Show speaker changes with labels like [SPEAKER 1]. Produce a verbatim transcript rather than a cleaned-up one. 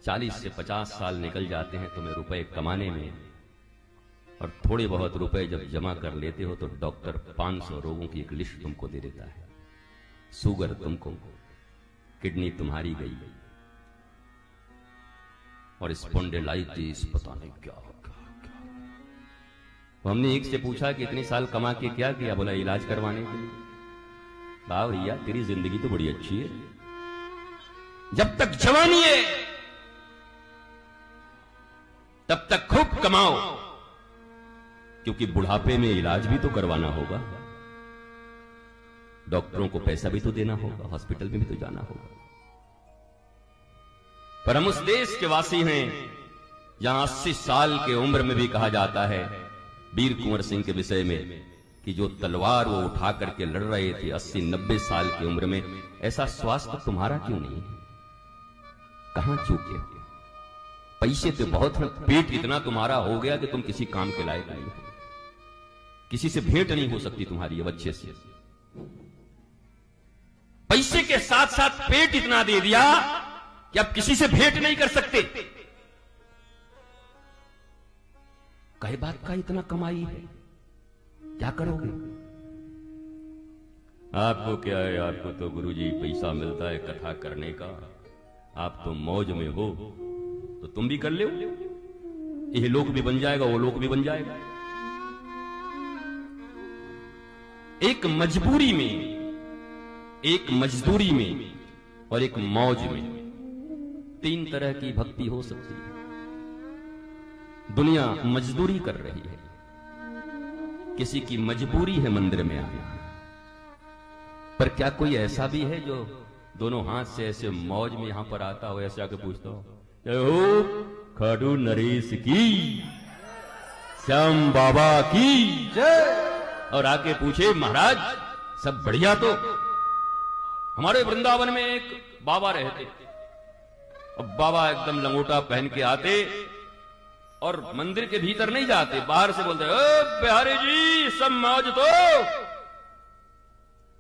[SPEAKER 1] चालीस से पचास साल निकल जाते हैं तुम्हें रुपए कमाने में, और थोड़े बहुत रुपए जब जमा कर लेते हो तो डॉक्टर पांच सौ रोगों की एक लिस्ट तुमको दे देता है। शुगर तुमको, किडनी तुम्हारी गई, और स्पॉन्डिलाइटिस पता नहीं क्या हो क्या, क्या। तो हमने एक से पूछा कि इतने साल कमा के क्या किया? बोला इलाज करवाने के लिए। वाह भैया तेरी जिंदगी तो बड़ी अच्छी है, जब तक जवानी है तब तक खूब कमाओ, क्योंकि बुढ़ापे में इलाज भी तो करवाना होगा, डॉक्टरों को पैसा भी तो देना होगा, हॉस्पिटल में भी तो जाना होगा। पर हम उस देश के वासी हैं जहां अस्सी साल के उम्र में भी कहा जाता है वीर कुंवर सिंह के विषय में कि जो तलवार वो उठा करके लड़ रहे थे अस्सी नब्बे साल की उम्र में, ऐसा स्वास्थ्य तुम्हारा क्यों नहीं है? कहां चूके? पैसे तो बहुत हैं, पेट इतना तुम्हारा हो गया कि तुम किसी काम के लायक नहीं हो, किसी से भेंट नहीं हो सकती तुम्हारी अब अच्छे से। पैसे के साथ साथ पेट इतना दे दिया कि अब किसी से भेंट नहीं कर सकते। कई बात का इतना कमाई है, क्या करोगे? आपको क्या है, आपको तो गुरुजी पैसा मिलता है कथा करने का, आप तो मौज में हो, तो तुम भी कर लो, ये लोग भी बन जाएगा, वो लोग भी बन जाएगा। एक मजबूरी में, एक मजदूरी में और एक मौज में तीन तरह की भक्ति हो सकती है। दुनिया मजदूरी कर रही है, किसी की मजबूरी है मंदिर में आना, पर क्या कोई ऐसा भी है जो दोनों हाथ से ऐसे मौज में यहां पर आता हो, ऐसे आके पूछता हो जय हो खाटू नरेश की, श्याम बाबा की जय, और आके पूछे महाराज सब बढ़िया? तो हमारे वृंदावन में एक बाबा रहते, और बाबा एकदम लंगोटा पहन के आते और मंदिर के भीतर नहीं जाते, बाहर से बोलते ओ बिहारी जी सब मौज तो,